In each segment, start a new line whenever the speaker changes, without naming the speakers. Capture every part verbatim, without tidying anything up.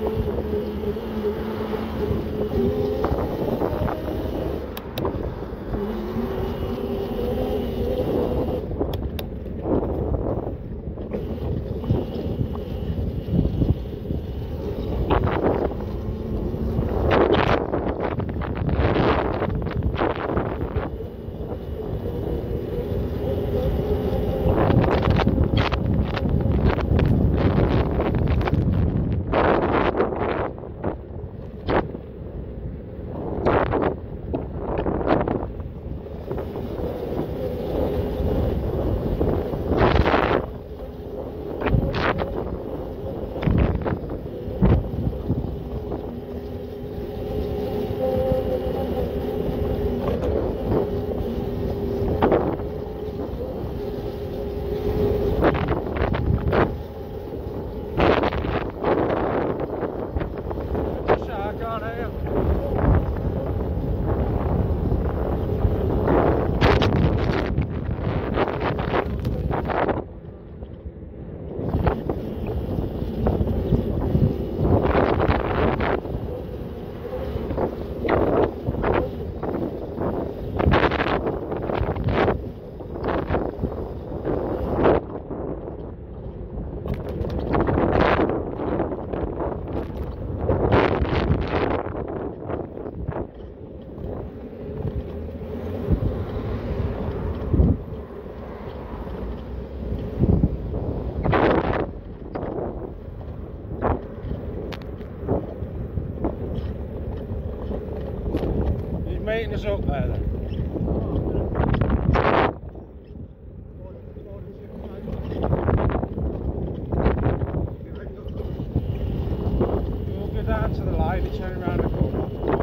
Meeting us up there then. We'll go down to the light and turn around the corner.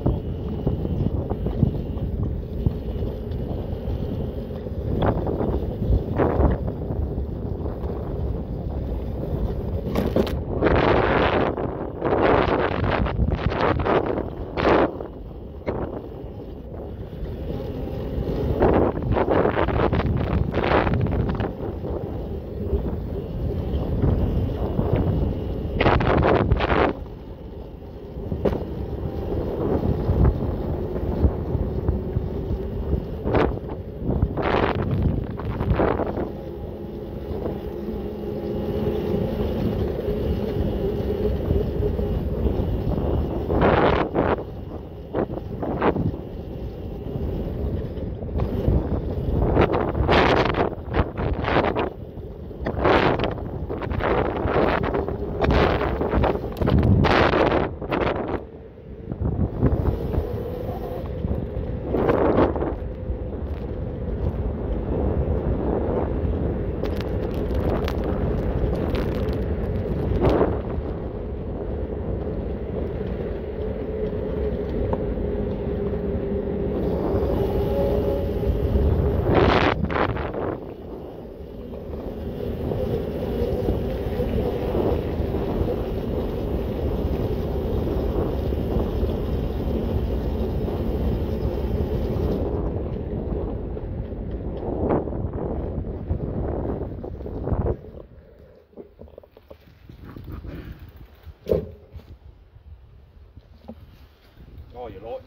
Oh, you're right.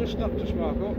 to stop to smoke up.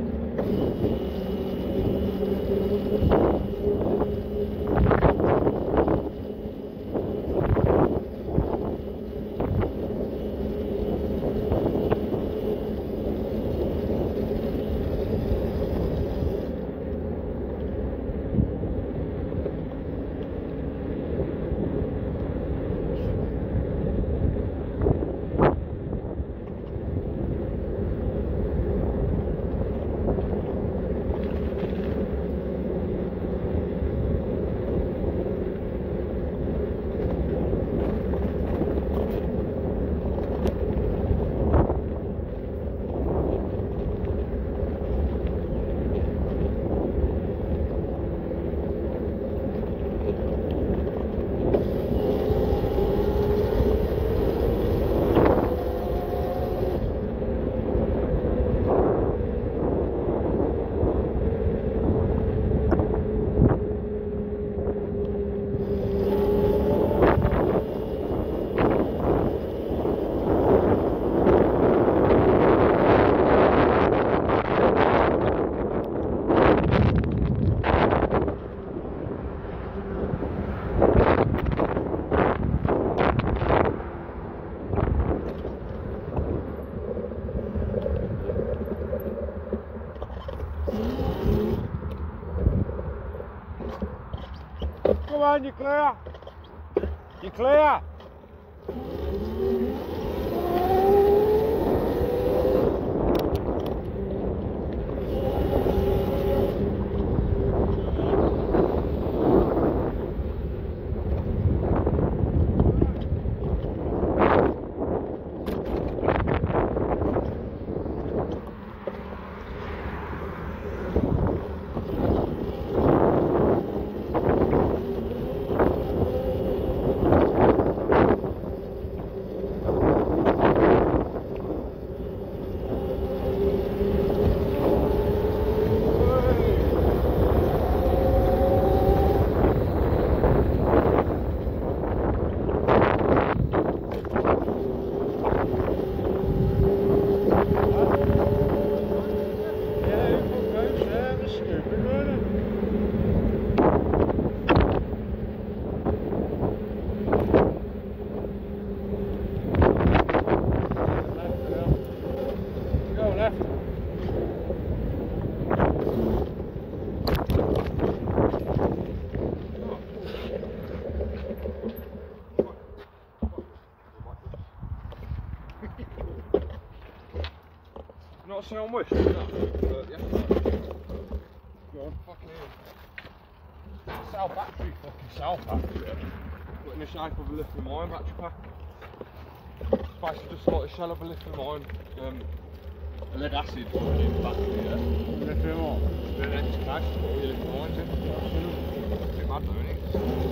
Come on, you're clear. You're clear. Not saying on wish, no, but yeah. Go on. Fucking hell. Cell battery, fucking cell battery. Put in the shape of a lithium ion battery pack. It's basically just like a shell of a lithium ion, um, a lead acid fucking battery, yeah. Lithium ion? Then it's cash, put all your lithium ions in. It's a bit mad though, isn't it?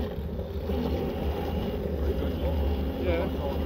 Pretty good, look. Yeah.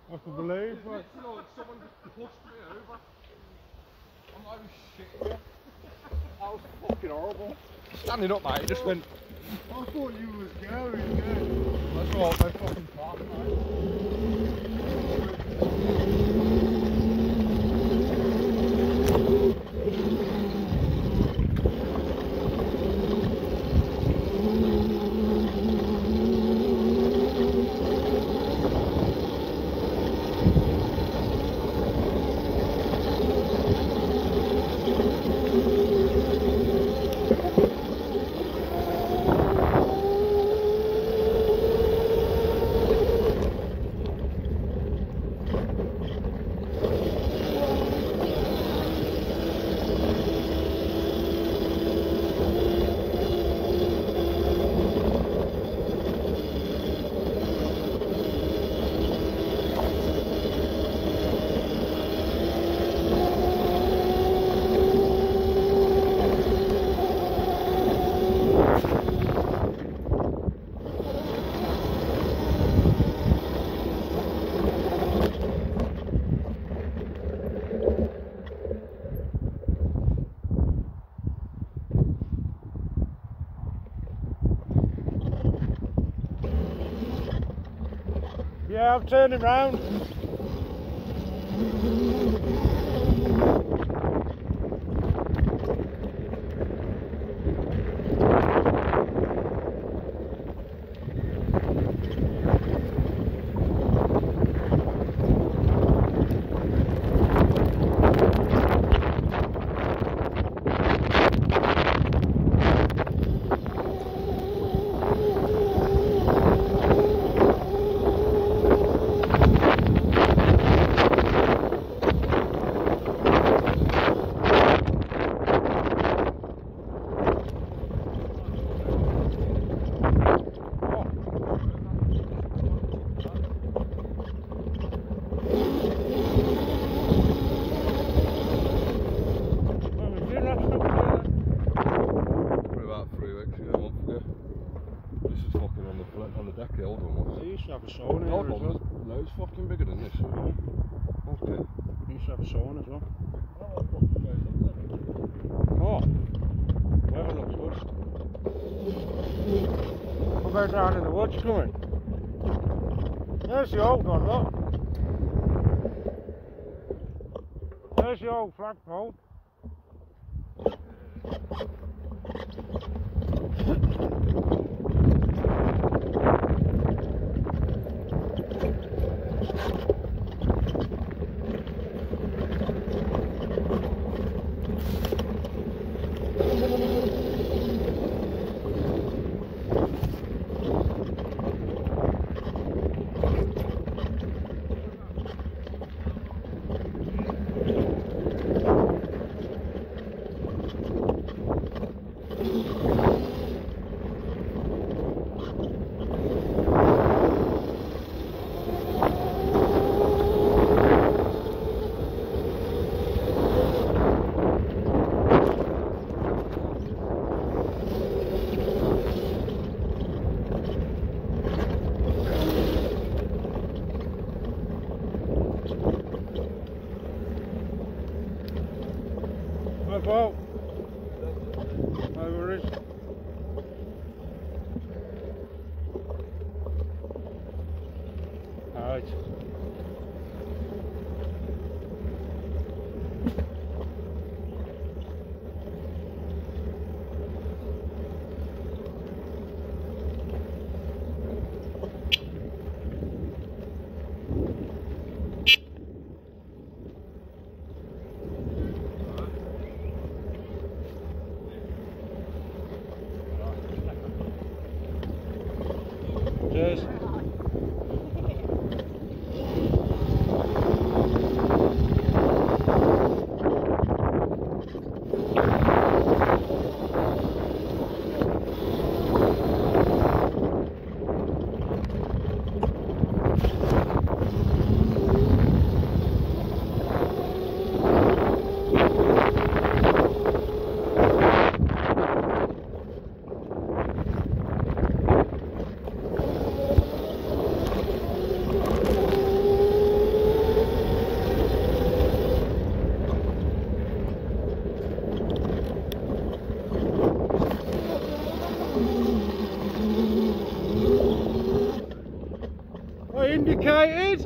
I can believe, like, you know, someone just pushed me over. I'm like, shit, yeah. That was fucking horrible. Standing up, mate, it just went.
I thought you was going, yeah.
That's all, they fucking parked, mate.
Yeah, I'm turning round. Have a sauna.
The old one was loads fucking bigger than this. Okay.
You used to have a sauna as well. Oh, weather looks good. What about down in the woods coming? There's the old one, look. There's the old flagpole. Well, no worries. Alright. Cheers. waited.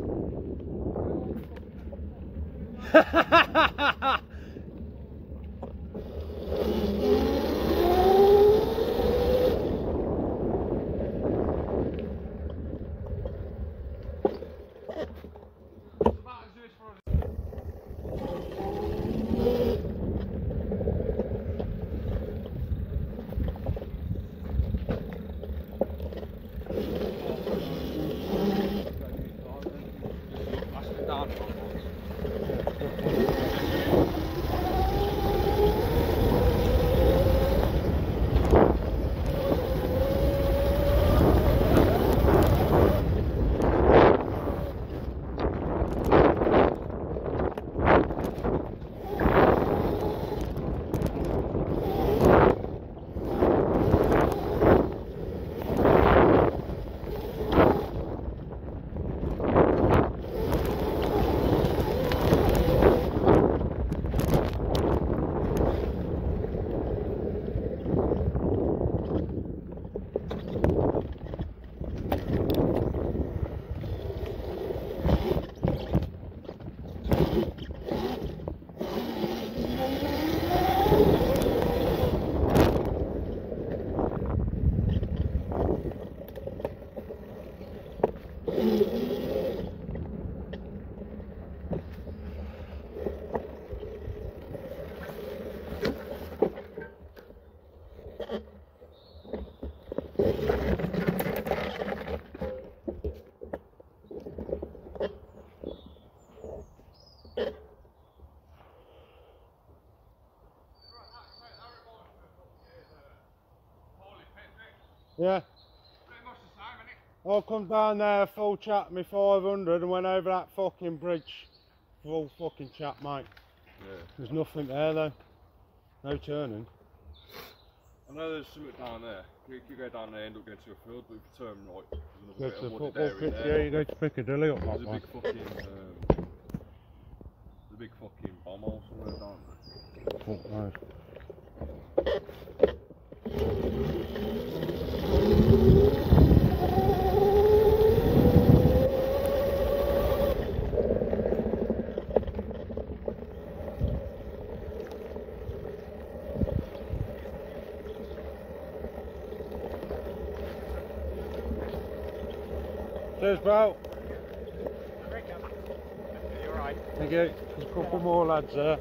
Yeah.
Pretty much the same, isn't it?
I'll come down there, full chat me five hundred and went over that fucking bridge. Full fucking chat, mate.
Yeah.
There's nothing there though. No turning.
I know there's something down there. You, you go down there, end up going to a field, but if you turn right,
Go
there's
to
another
the
bit of wooded
football
area
pitch,
there.
yeah, you go to Piccadilly up
There's
that
a
way.
big fucking, um, there's a big fucking bomb hole somewhere down there.
Fuck knows. Cheers, bro.
You're right.
Thank you. There's a couple more lads there.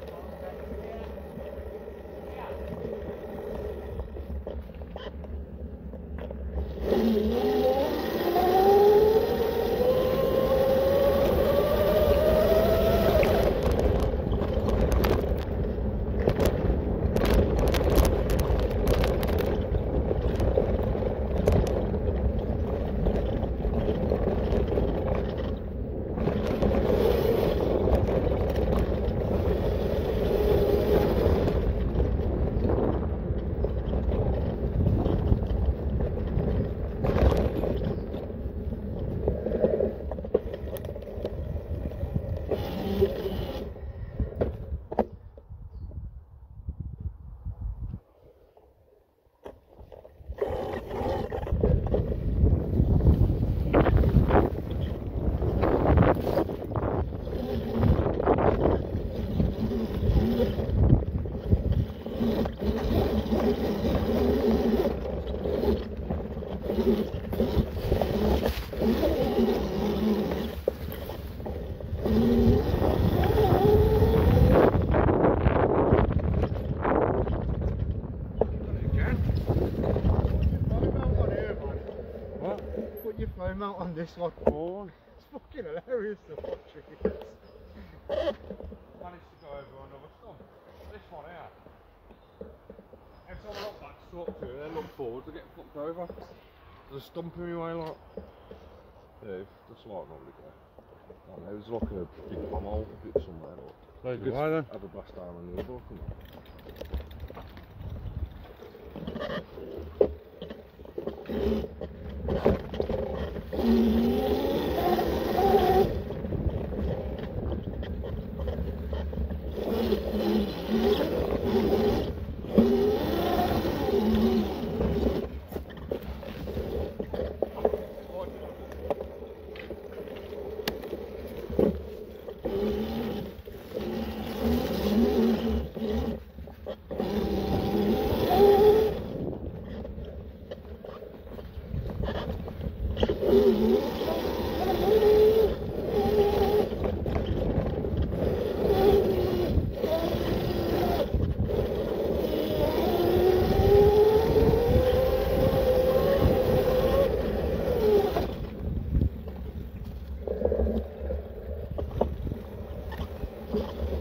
Phone mount on this one.
Oh,
It's fucking hilarious to watch it.
Managed to go over another stump. This one here. Every time I look back to talk to it, then look forward to getting fucked over. There's a stump anyway, like. Yeah, that's like normally go. I don't know, there's like a big bomb hole bit somewhere. Like.
very
Good
good. Why then?
have a blast down on the other, you know.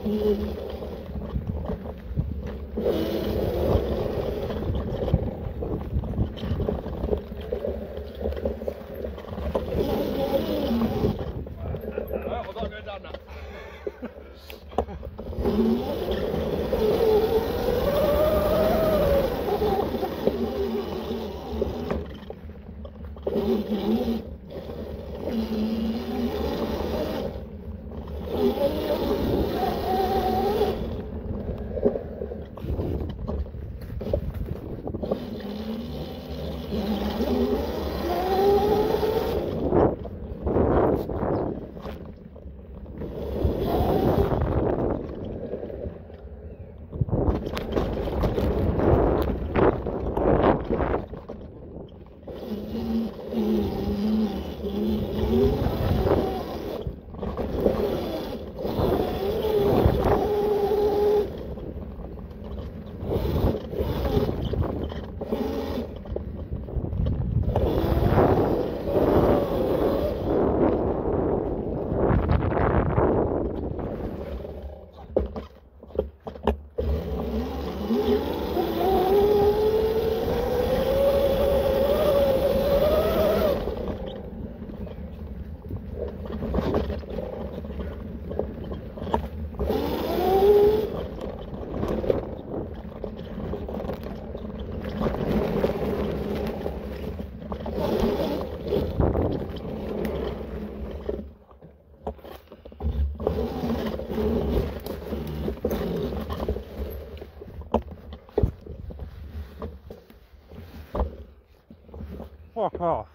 Fuck off.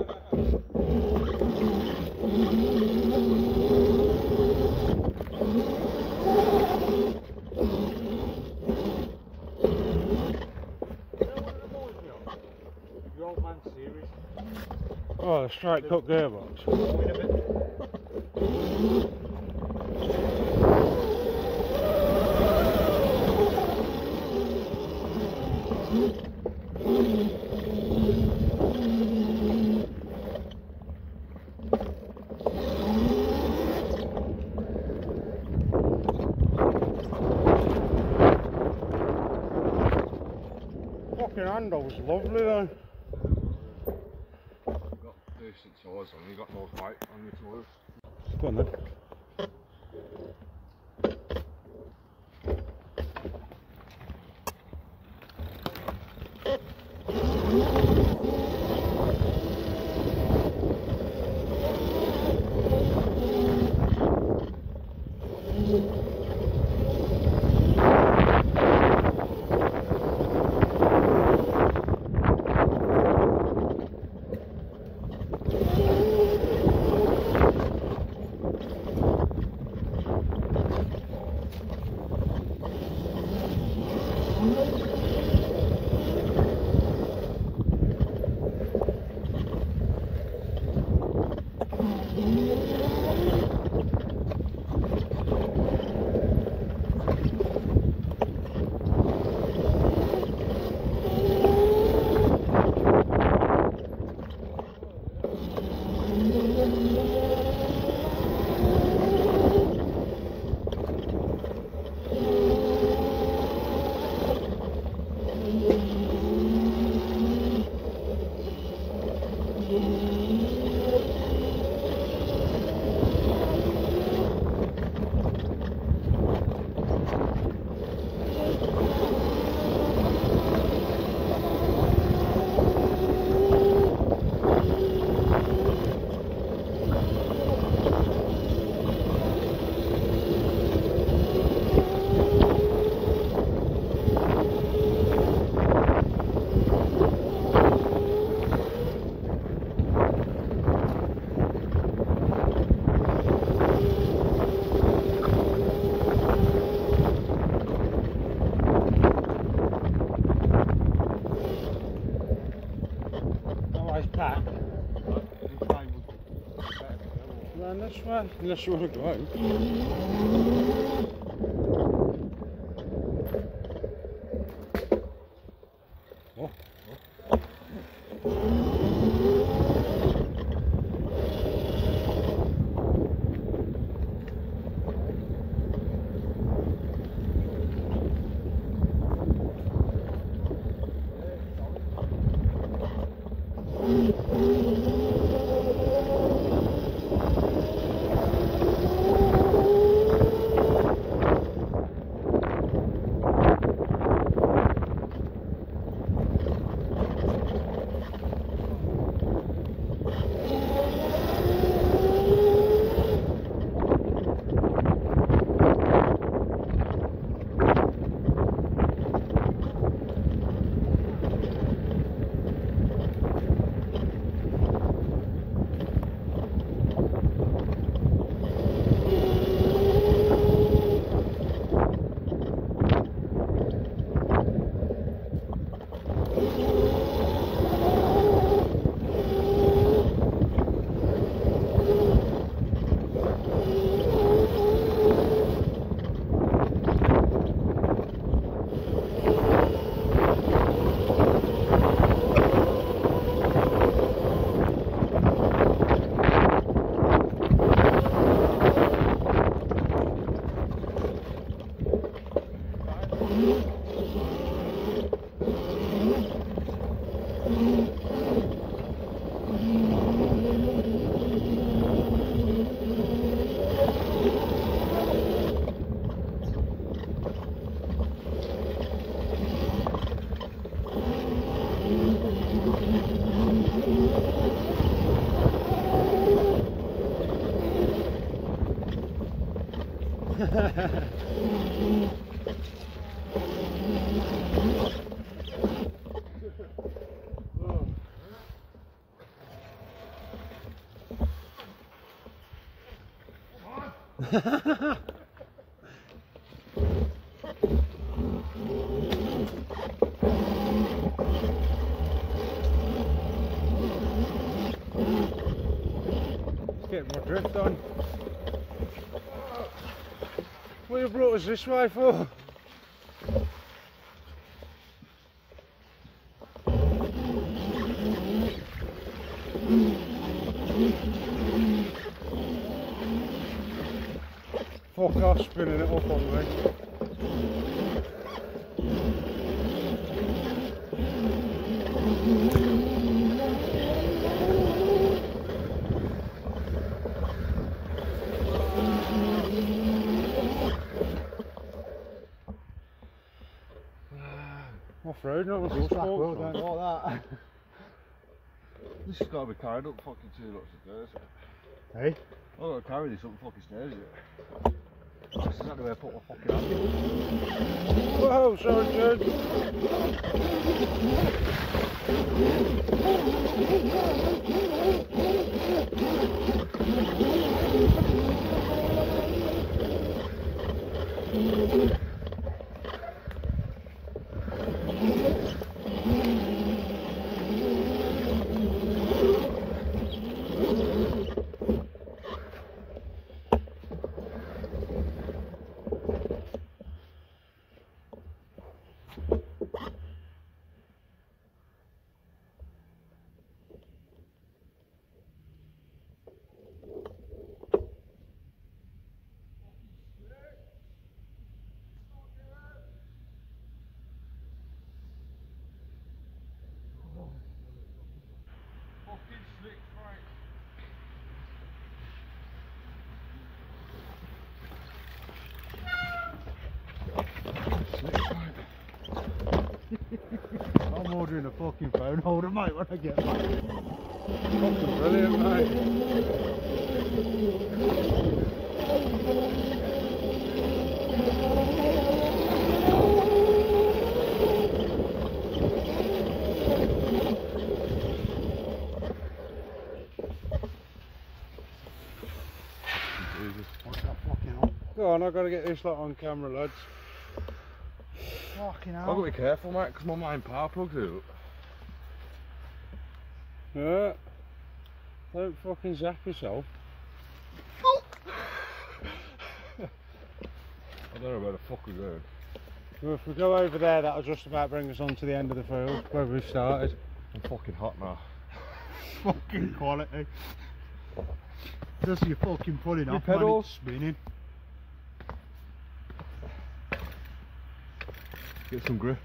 Your old man series.
Oh, the straight cut gearbox.
Wait a bit.
Fucking handle's lovely though.
You've got decent tours on, you've got no fight on your tours.
Go on then. Round this way, unless you want to go home. Oh. Get my drift on. What you brought us this way for? Fuck off spinning it up on me. Off-road, not a
It's back
sport.
road, don't like that. This has got to be carried up fucking two lots of stairs.
Hey?
I've got to carry this up the fucking stairs yet. That's exactly where I put my fucking hand.
Whoa, sorry dude. I'm ordering a fucking phone holder, mate, when I get back. Fucking brilliant, mate.
Jesus.
What's that fucking hell? Go on, I've got to get this lot on camera, lads.
Fucking
I've
hell.
got to be careful, mate, because my main power plug's out.
Yeah. Don't fucking zap yourself.
I don't know where the fuck we're going.
Well, if we go over there, that'll just about bring us on to the end of the field where we started.
I'm fucking hot now.
Fucking quality. Just you fucking pulling
Your
off, man,
pedals.
it's spinning.
Get some grip.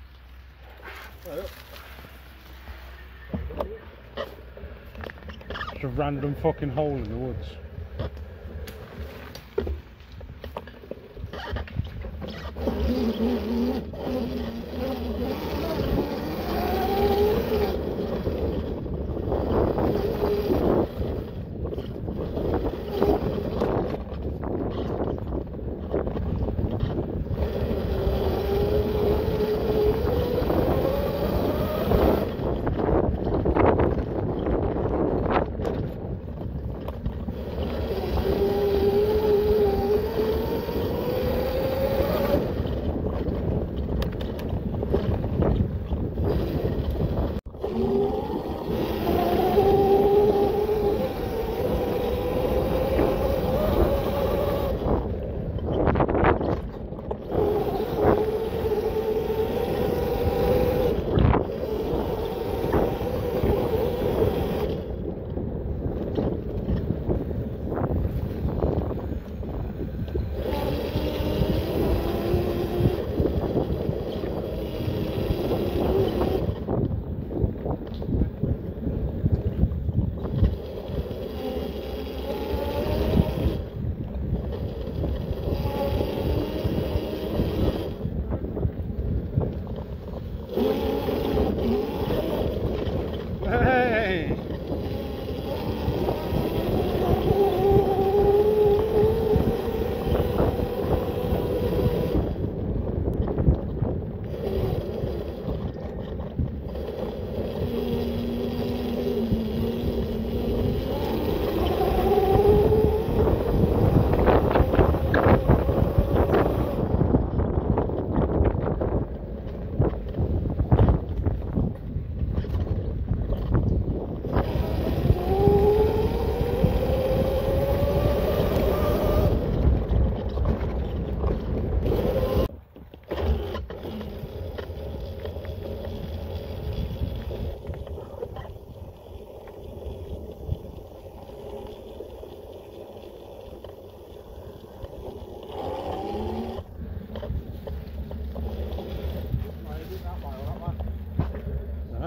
It's a random fucking hole in the woods.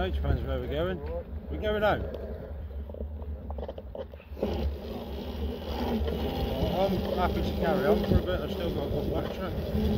mate, depends where we're going. We're going home. Well, I'm happy to carry on for a bit, I've still got a good battery.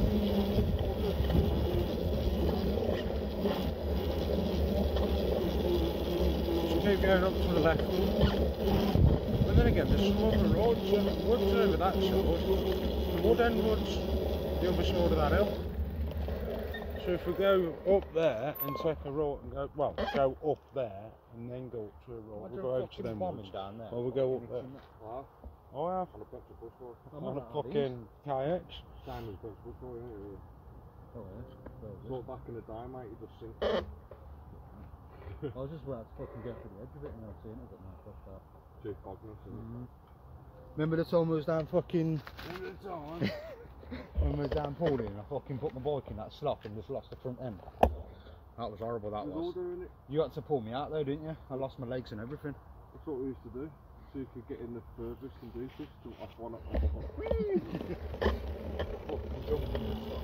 Just keep going up to the left. And then again, there's some other roads, woods over that side, the wood end woods, the other side of that hill. So if we go up there and take a road and go, well, go up there and then go up to a road, we'll go over to them woods,
down there.
or we'll go up there.
Wow.
Oh yeah,
On a bunch of bush roads.
on a fucking K X.
Same as bunch of bush roads, isn't it?
Oh, yeah.
Go back in the day, mate, you just sink.
I was just about to fucking get to the edge of it and I was seeing it, but no, fuck that.
Too cognizant, isn't
Mm-hmm.
Remember the time we was down fucking,
it? End of the time.
when we was down Pauline and I fucking put my bike in that slot and just lost the front end? That was horrible, that
We're all
was.
doing it.
You had to pull me out though, didn't you? I lost my legs and everything.
That's what we used to do. So you could get in the furthest and do this, jump off one up. Fucking jumping and stuff.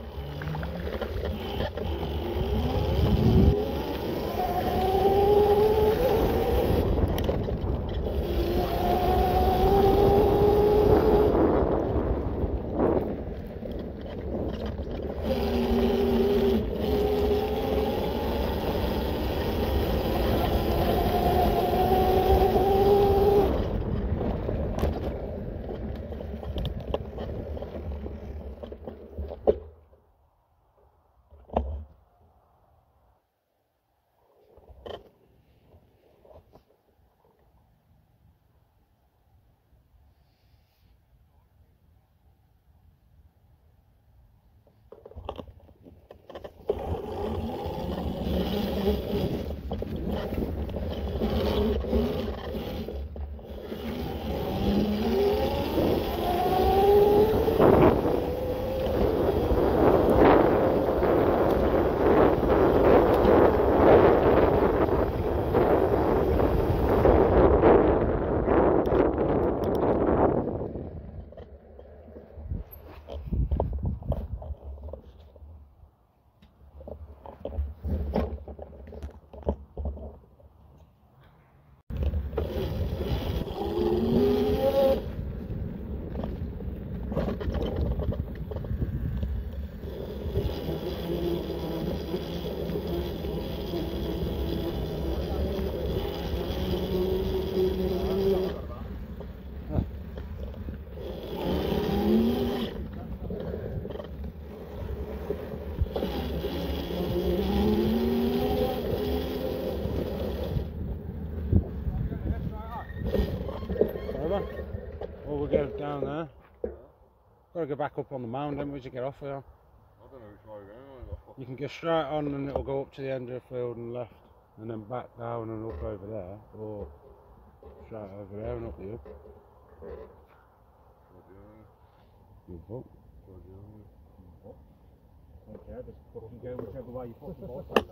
Or we'll go down there. Got to go back up on the mountain, where'd you get off here?
I don't know which way we're going.
You can go straight on and it'll go up to the end of the field and left, and then back down and up over there, or straight over there and up the hill. Good book.
Okay, just fucking go whichever way you fucking bike.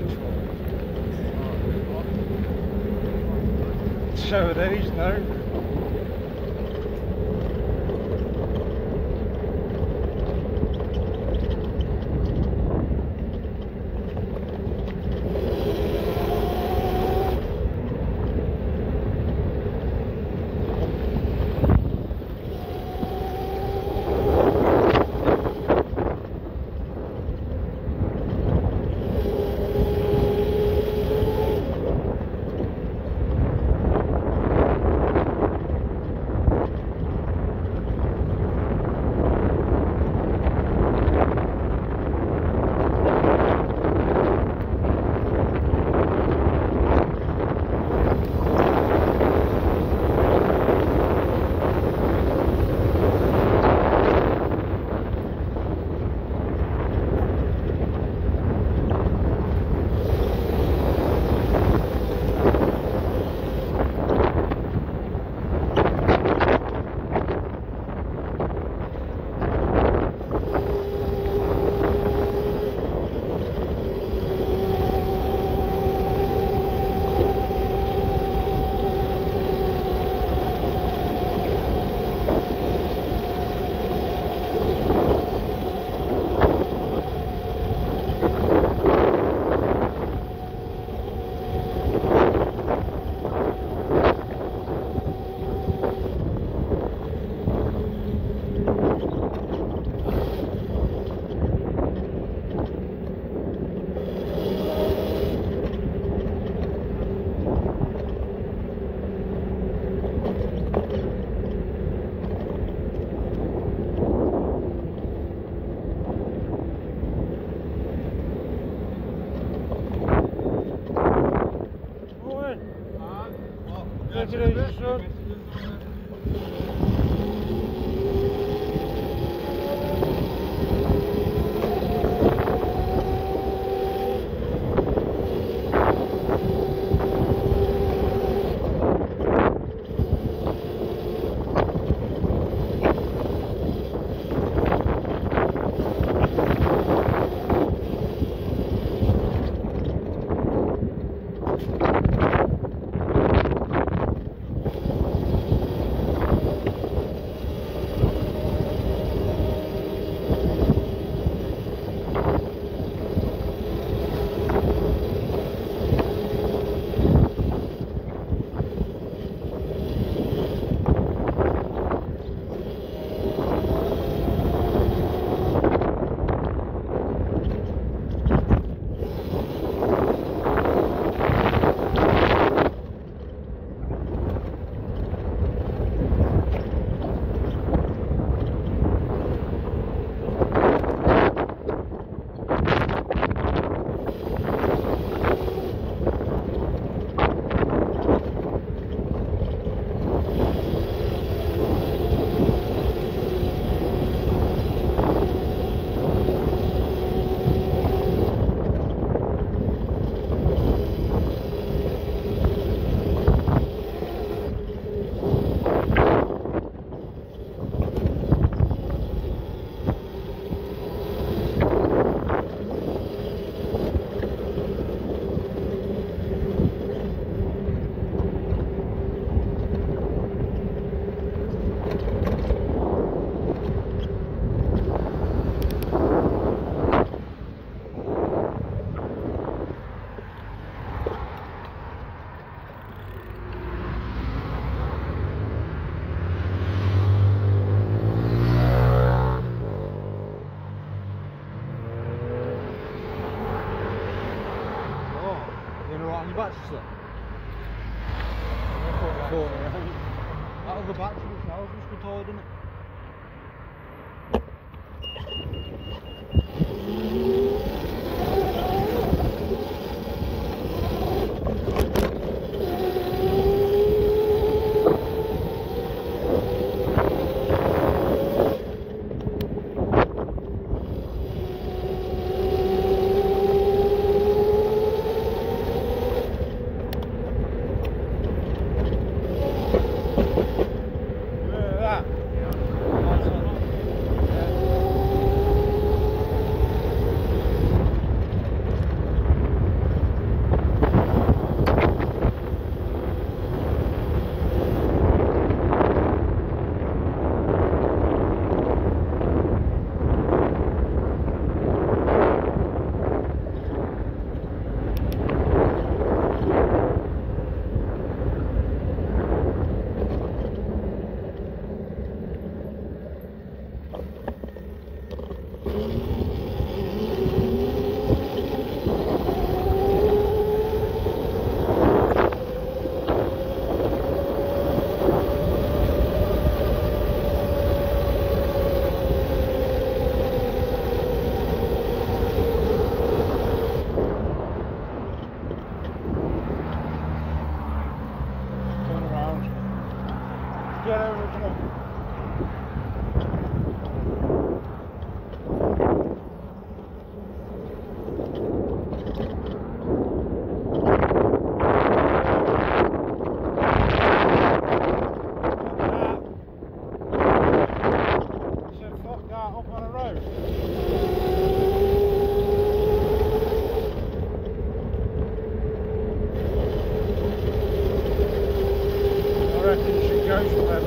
So these now. Take it easy, son.
battery. Out of the battery, which house was controlled in it.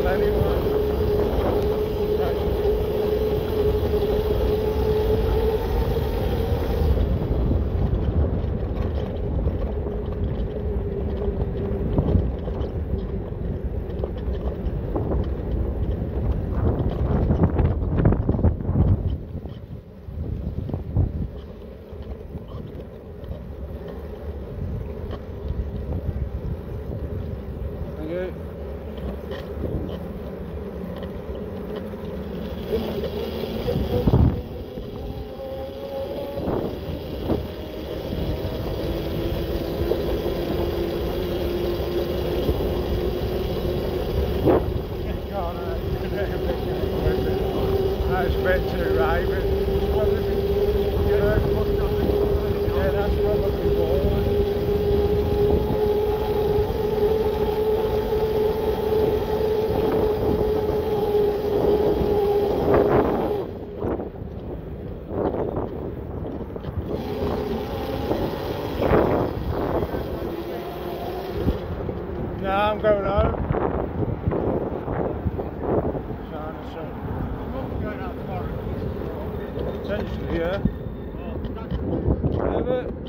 anyway. Thank you. That's a bit too raving. Yeah, that's probably more. No, I'm going home. Trying to
I'm going out tomorrow.
Potentially, yeah.
Oh, that's
Yeah, but